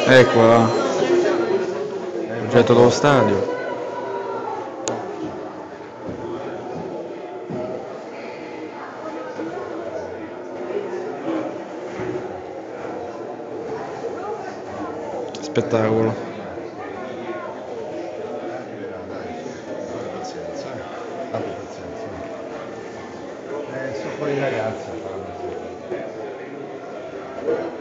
Eccola, progetto dello stadio. Spettacolo. Abbi pazienza, abbi pazienza. Sono fuori ragazzi a farlo.